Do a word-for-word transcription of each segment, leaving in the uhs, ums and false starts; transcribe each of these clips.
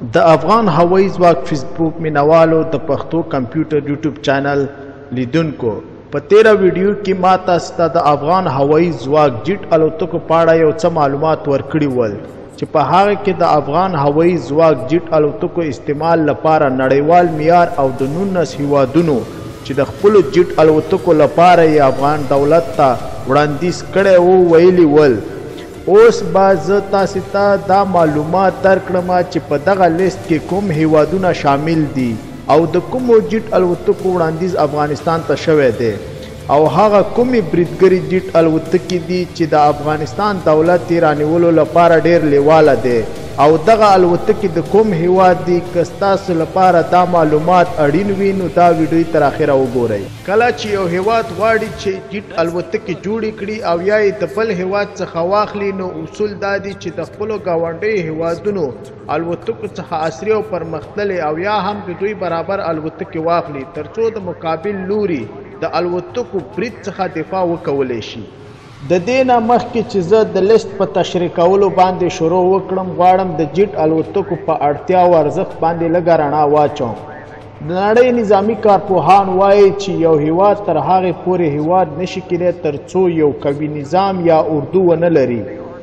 د افغان هوایي ځواک فیسبوک مینوالو د پښتو کمپیوټر یوټیوب چینل لیدونکو په تیره ویډیو کې ما تاسو ته د افغان هوایي ځواک جیټ الوتکو په اړه یو څه معلومات ورکړي ول چې په هغه کې د افغان هوایي ځواک جیټ الوتکو استعمال لپاره نړیوال معیار او د نولس هیوادونو چې د خپل جیټ الوتکو لپاره یې افغان دولت ته وړاندیز کړی وو ویلي ول. اوس به زه تاسو ته دا معلومات درکړم چې په دغه لیست کې کوم هیوادونه شامل دي او د کومو جیټ الوتکو وړاندیز افغانستان ته شوی دی او هغه کومې بریدګري جیټ الوتکې دي چې د افغانستان دولت یې رانیولو لپاره ډیر لیواله دی او دغه الوتکې د کوم هیواد دي که ستاسو لپاره دا معلومات اړین وي نو دا ویډیو تر اخره وګورئ. کله چې یو هیواد غواړي چې جیټ الوتکې جوړې کړي او یا یې د بل هیواد څخه واخلي نو اصول دا دي چې د خپلو ګاونډیو هیوادونو الوتکو څخه عصري او پرمختللې او یا هم د دوی برابر الوتکې واخلي ترڅو د مقابل لوري د الوتکو برید څخه دفاع وکولی شي. د دې نه مخکې چې زه د لیست په تشریح کولو باندې شروع وکړم غواړم د جیټ الوتکو په اړتیا او ارزښت باندې لږه رڼا واچوم. د نړۍ نظامي کارپوهان وایي چې یو هیواد تر هغې پورې هیواد نشي کیدی تر څو یو قوي نظام یا اردو ونه لري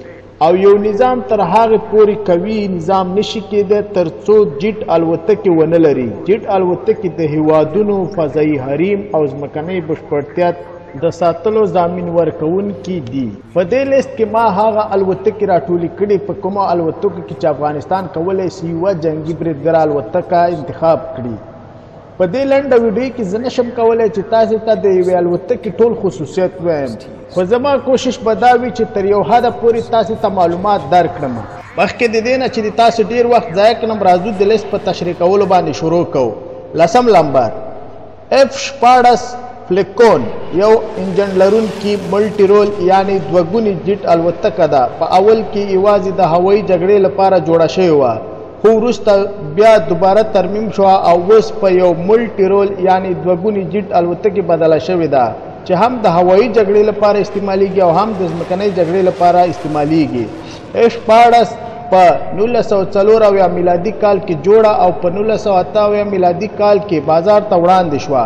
او یو نظام تر هغې پورې قوي نظام نشي کیدی تر څو جیټ الوتکې ونه لري. جیټ الوتکې د هیوادونو فضایي حریم او ځمکنۍ بشپړتیا د ساتلو ضامن ورکوونکي دي. په دې لیست کې ما هغه الوتکې راټولې کړي په کومو الوتکو کې چې افغانستان کولی شي یوه جنګي بریدګره الوتکه انتخاب کړي. په دې لنډه ویډیو کې زه نشم کولی چې تاسو ته د یوې الوتکې ټول خصوصیت ووایم خو زما کوشش به دا وي چې تر یو حده پورې تاسو ته معلومات درکړم. مخکې د دې نه چې د تاسو ډیر وخت ضایع کړم راځو د لیست په تشریح کولو باندې شروع کوو. لسم لمبر اف شپاړس فلیکون یو انجن لرونکي ملټي رول یعنی دوګونی جیټ الوتکه ده. په اول کې یوازې د هوایي جګړې لپاره جوړه شوې وه خو وروسته بیا دوباره ترمیم شوه او اوس په یو ملټي رول یعنی دوګونی جیټ الوتکې بدله شوې ده چې هم د هوایي جګړې لپاره استعمالیږي او هم د ځمکنۍ جګړې لپاره استعمالیږي. اف شپاړس په نولس سوه څلور اویا میلادي کال کې جوړه او په نولس سوه اته اویا میلادي کال کې بازار ته وړاندې شوه.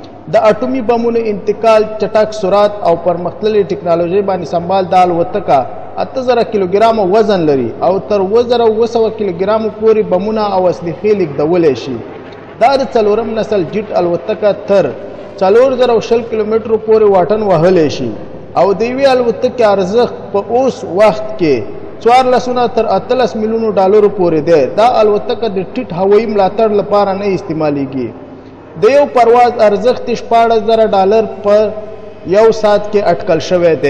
د اټومي بمونو انتقال چټک سرعت او پرمختللې ټکنالوژي باندې سنبال د الوتکه اته زره کیلوګرامه وزن لري او تر اووه زره اووه سوه کیلوګرامو پورې بمونه او اسلحې لیږدولی شي. دا د څلورم نسل جیټ الوتکه تر څلور زره شل کیلومترو پورې واټن وهلی شي او د یوې الوتکې ارزښت په اوس وخت کې څوارلسونه تر اتلس میلیونو ډالرو پورې دی. دا الوتکه د ټیټ هوایي ملاتړ لپاره نه استعمالیږي. د یو پرواز ارزښت شپاړس زره ډالر په یو ساعت کې اټکل شوی دی.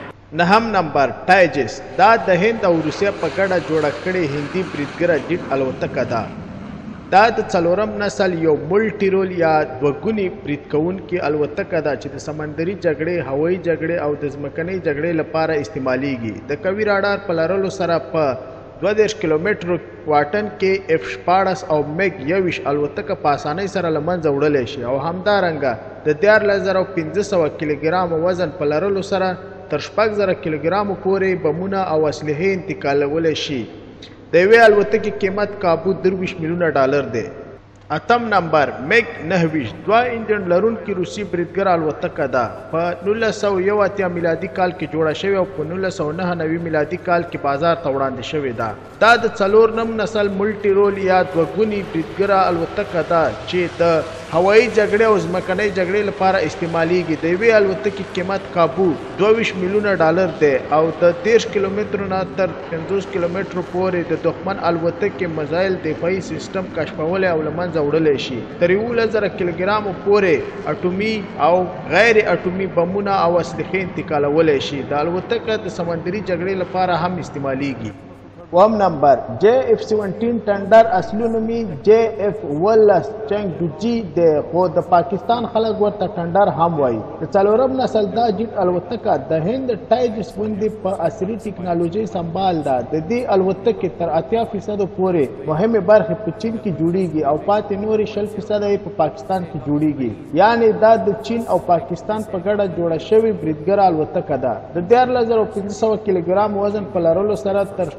نهم نمبر ټایجس دا د هند او روسیه په ګډه جوړه کړې هندي بریدګره جیټ الوتکه ده. دا د څلورم نسل یو ملټي رول یا دوګونی برید کوونکې الوتکه ده چې د سمندري جګړې هوایي جګړې او د ځمکنۍ جګړې لپاره استعمالیږي. د قوي راډار په لرلو سره په دوه دېرش کیلومترو واټن کې اف شپاړس او میګ یوویشت الوتکه په اسانۍ سره له منځه وړلی شي او همدارنګه د دیارلس زره پنځه سوه کیلوګرامو وزن په لرلو سره تر شپږ زره کیلوګرامو پورې بمونه او اسلحې انتقالولی شي. د یوې الوتکې قیمت کابو درویشت میلیونه ډالر دی. اتم نمبر میګ نهه ویشت دوه انجن لرونکي روسي بریدګره الوتکه ده. په نولس سوه یو اتیا میلادي کال کې جوړه شوې او په نولس سوه نهه نوي میلادي کال کې بازار ته وړاندې شوې ده. دا د څلور نم نسل ملټي رول یا دوګونی بریدګره الوتکه ده چې د هوایي جګړې او ځمکنۍ جګړې لپاره استعمالیږي. د یوې الوتکې قیمت کابو دوه ویشت میلیونه ډالر دی او د دېرش کیلومترو نه تر پنځوس کیلومترو پورې د دښمن الوتکې مزایل دفاعي سیستم کشفولی او له منځه وړلی شي. تر یولس زره کیلوګرامو پورې اټومي او غیر اټومي بمونه او اسلحې انتقالولی شي. د الوتکه د سمندري جګړې لپاره هم استعمالیږي. اووم نمبر جے اف سیونټین ټنډر اصلي نومي جے اف اوولس چنګ دی خو د پاکستان خلک ورته ټنډر هم وایي. د څلورم نسل دا جیټ الوتکه د هند ټایجس غوندې په عصري ټکنالوژۍ سنبال ده. د دې الوتکې تر اتیا فیصدو پورې مهمې برخې په چین کې جوړیږي او پاتې نورې شل فیصده یې په پاکستان کې جوړیږي. یعنی دا د چین او پاکستان په ګډه جوړه شوې بریدګره الوتکه ده. د دیارلس زره پنځه سوه کیلوګرام وزن په لرلو سره تر شپږ زره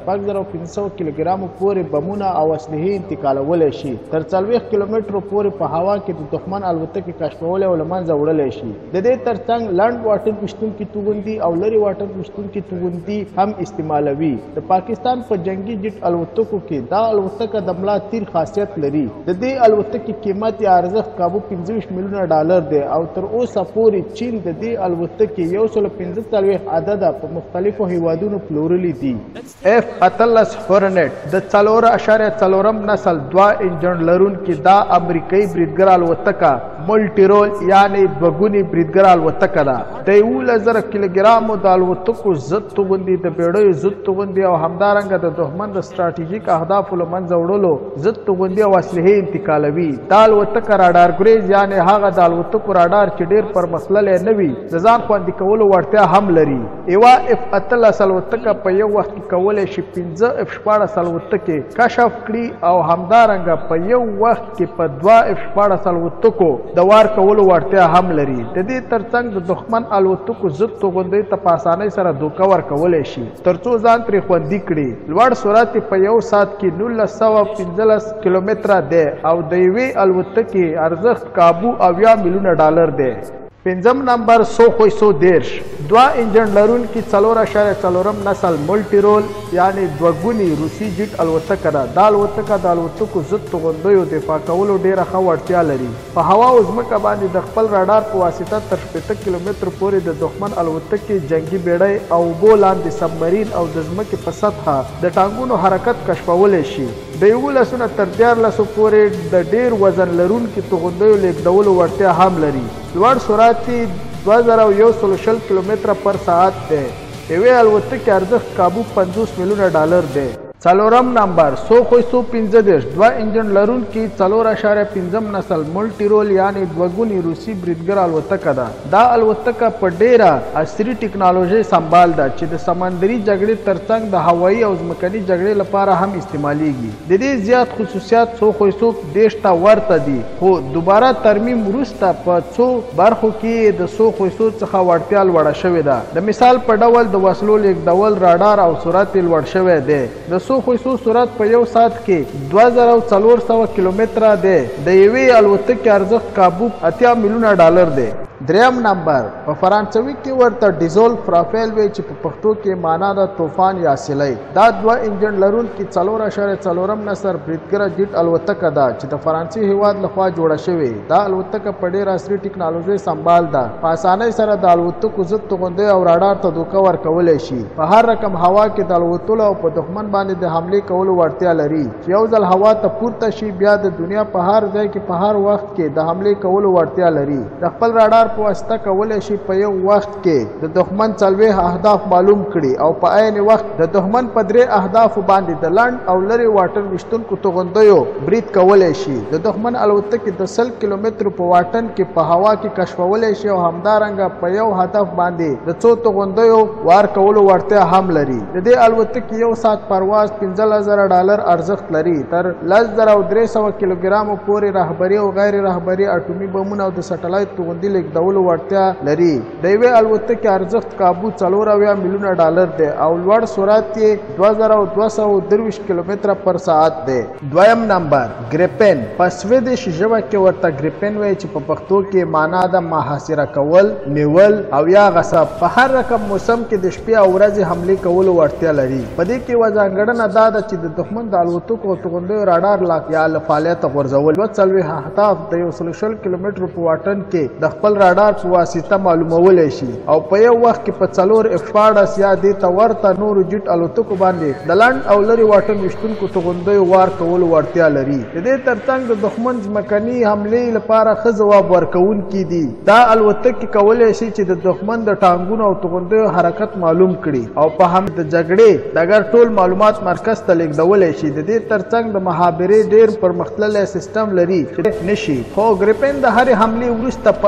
پنځه سوه کیلوګرامو پورې بمونه او اسلحې انتقالولی شي. تر څلوېښت کیلومترو پورې په هوا کې د دښمن الوتکې کشفولی او له منځه وړلی شي. د دې ترڅنګ لنډ واټن ویشتونکي توغندي او لرې واټن ویشتونکي توغندي هم استعمالوي. د پاکستان په جنگي جټ الوتکو کې دا الوتکه د ملا تیر خاصیت لري. د دې الوتکې قیمت یا ارزښت کابو پنځه ویشت میلیونه ډالر دی او تر اوسه پورې چین د دې الوتکې یو سل پنځه څلوېښت عدده په مختلفو هیوادونو پلورلي دي. اف اتلس هورنټ د څلور اشاریه څلورم نسل دوه انجن لرونکي دا امریکایي بریدګر الوتکه ملټي رول یعنی دوګونی بریدګر الوتکه ده. د یولس زره کیلوګرامو د الوتکو ضد توغندي د بیړیو ضد توغندي او همدارنګه د دښمن د ستراتیژیک اهدافو له منځه وړلو ضد توغندي او اسلحې انتقالوي. دا الوتکه راډار ګریز یعنی هغه د الوتکو راډار چې ډېر پرمختللی نه وي د ځان خوندي کولو وړتیا هم لري. یوه اف اتلس الوتکه په یو وخت کې کولی شي پنځه اف شپاړس الوتکې کشف کړي او همدارنګه په یو وخت کې په دوه اف شپاړس الوتکو د وار کولو وړتیا هم لري. د دې ترڅنګ د دښمن الوتکو ضد توغندیو ته په اسانۍ سره دوکه ورکولی شي تر څو ځان ترې خوندي کړي. لوړ سرعت په یو ساعت کې نولس سوه پنځلس کیلومتره دی او د یوې الوتکې ارزښت کابو اویا میلیونه ډالر دی. پنځم نمبر سو خویسو دیرش دوه انجن لرونکي څلور اشاریه څلورم نسل ملټي رول یعنی دوګونی روسي جیټ الوتکه ده. دا الوتکه د الوتکو ضد توغندیو دفاع کولو ډېره ښه وړتیا لري. په هوا او ځمکه باندې د خپل راډار په واسطه تر شپېته کیلومترو پورې د دښمن الوتکې جنګي بیړۍ او اوبو لاندې سبمرین او د ځمکې په سطحه د ټانګونو حرکت کشفولی شي. د یولسو نه تر دیارلسو پورې د ډېر وزن لرونکي توغندیو لیږدولو وړتیا هم لري. لوړ سرعت دوه زره یو سل شل کیلومتره پر ساعت دی. یوې الوتکې ارزښت کابو پنځوس میلیونه ډالر دی. څلورم نمبر سو خویسو پنځه دېرش دوه انجن لرونکي څلور اشاریه پنځم نسل ملټي رول یعنی دوګونی روسي بریدګر الوتکه ده. دا الوتکه په ډېره عصري ټکنالوژۍ سمبال ده چې د سمندري جګړې ترڅنګ د هوایي او ځمکني جګړې لپاره هم استعمالیږي. د دې زیات خصوصیات سو خویسو دېرش ته ورته دي خو دوباره ترمیم وروسته په څو برخو کې د سو خویسو څخه وړتیا لوړه شوې ده. د مثال په ډول د وسلو لیږدول راډار او سرعت یې لوړ شوی دی. د سو خویسو سرعت په یو ساعت کې دوه زره څلور سوه کیلومتره دی. د یوې الوتکې ارزښت کابو اتیا میلیونه ډالر دی. دریم نمبر په فرانسوي کې ورته ډیزول فرافیل وی چې په پښتو کې معنا ده طوفان یا سیلۍ. دا دوه انجن لرونکي څلور اشاریه څلورم نسل بریدګره جیټ الوتکه ده چې د فرانسې هیواد لخوا جوړه شوې. دا الوتکه په ډېر عصري ټکنالوژۍ سمبال ده. په اسانۍ سره د الوتکو ضد توغندیو او راډار ته دوکه ورکولی شي. په هر رقم هوا کې د الوتلو او په دښمن باندې د حملې کولو وړتیا لري چې یو ځل هوا ته پورته شي بیا د دنیا په هر ځای کې په هر وخت کې د حملې کولو وړتیا لري. د خپل راډار په واسطه کولی شي په یو وخت کې د دښمن څلوېښت اهداف معلوم کړي او په عین وخت د دښمن په درې اهدافو باندې د لنډ او لرې واټن ویشتونکو توغندیو برید کولی شي. د دښمن الوتکې د سل کیلومترو په واټن کې په هوا کې کشفولی شي او همدارنګه په یو هدف باندې د څو توغندیو وار کولو وړتیا هم لري. د دې الوتکې یو ساعت پرواز پنځلس زره ډالر ارزښت لري. تر لس زره او درې سوه کیلوګرامو پورې رهبري او غیر رهبري اټومي بمونه او د سټلایټ توغندي لیږدولو وړتیا لري. د یوې الوتکې ارزښت کابو څلور اویا میلیونه ډالر دی او لوړ سرعت یې دوه زره دوه سوه درویشت کیلومتره پر ساعت دی. دویم نمبر ګریپن په سویډش ژبه کې ورته ګریپن وایي چې په پښتو کې معنا ده محاصره کول، نیول او یا غصب. په هر رقم موسم کې د شپې او ورځې حملې کولو وړتیا لري. په دې کې یوه ځانګړنه دا ده چې د دښمن د الوتکو او توغندیو راډار لاک یا له فعالیته غورځول. دوه څلوېښت اهداف د یو سل شل کیلومترو په واټن کې د خپل راډار په واسطه معلومولی شي او په یو وخت کې په څلور اف شپاړس یا دې ته ورته نورو جیټ الوتکو باندې د لنډ او لرې واټن ویشتونکو توغندیو وار کولو وړتیا لري. د دې ترڅنګ د دښمن ځمکني حملې لپاره ښه ځواب ورکوونکي دي. دا الوتکې کولی شي چې د دښمن د ټانګونو او توغندیو حرکت معلوم کړي او په هم د جګړې ډګر ټول معلومات مرکز ته لیږدولی شي. د دې ترڅنګ د مخابرې ډېر پرمختللی سیستم لري چې نشي. خو ګریپن د هرې حملې وروسته په اته ویشت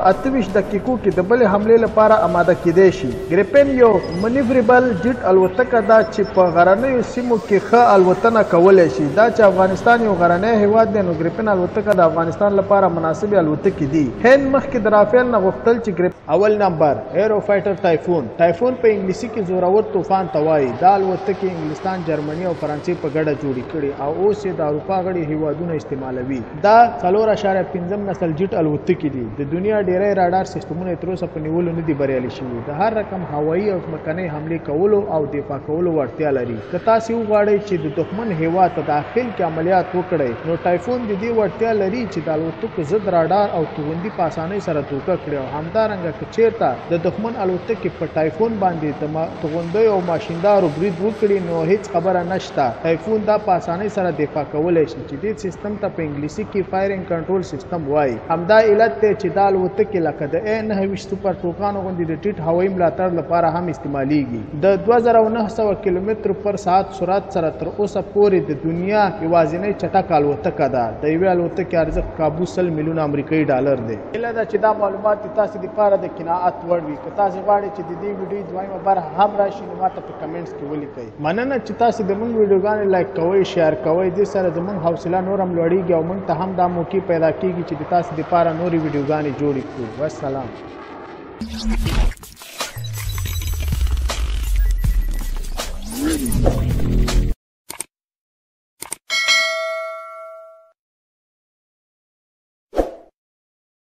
ویشت دقیقو کې د بلې حملې لپاره آماده کېدی شي. ګریپن یو منیوربل جیټ الوتکه ده چې په غرنیو سیمو کې ښه الوتنه کولی شي. دا چې افغانستان یو غرنی هیواد دی نو ګریپن الوتکه د افغانستان لپاره مناسبې الوتکې دي. هند مخکې د رافیل نه غوښتل چې ګریپن اول نمبر ایرو فایټر ټایفون. ټایفون په انګلیسي کې زورور طوفان ته وایي. دا الوتکې انګلستان، جرمني او فرانسې په ګډه جوړې کړي او اوس یې د اروپا غړي هیوادونه استعمالوي. دا څلور اعشاریه پنځم نسل جیټ الوتکې دي. د دنیا ډیری راډار سیستمونه تر اوسه په نیولو نه دي بریالي شوي. د هر رقم هوایي او ځمکنۍ حملې کولو او دفاع کولو وړتیا لري. که تاسې وغواړئ چې د دښمن هیواد ته داخل کې عملیات وکړئ نو ټایفون د دې وړتیا لري چې د الوتکو ضد راډار او توغندي په اسانۍ سره توکه کړي او همدارنګه که چیرته د دښمن الوتکې په ټایفون باندې د توغندیو او ماشیندارو برید وکړي نو هیڅ خبره نشته. ټایفون دا په اسانۍ سره دفاع کولی شي چې دې سیستم ته په انګلیسي کې فایرینګ کنټرول سیستم وایي. همدا علت دی چې دا الوتکې لکه د ای نهه ویشت سوپر توغانو غوندې د ټیټ هوایي ملاتړ لپاره هم استعمالیږي. د دوه زره او نهه سوه کیلومتر پر ساعت سرعت سره تر اوسه پورې د دنیا یوازینۍ چټک الوتکه ده. د یوې الوتکې ارزښت کابو سل میلیونه امریکایي ډالر دی. هیله ده چې دا معلومات تاسو لپاره د قناعت وړ وي. که تاسو غواړئ چې د دې ویډیو دویمه برخه هم راشي نو ماته په کمنټس کې ولیکئ. مننه چې تاسو د موږ ویډیوګانې لایک کوئ، شیر کوئ. دې سره زموږ حوصله نور هم لوړیږي او موږ ته هم دا موقع پیدا کیږي چې د تاسو لپاره نورې ویډیوګانې جوړې کړو. والسلام.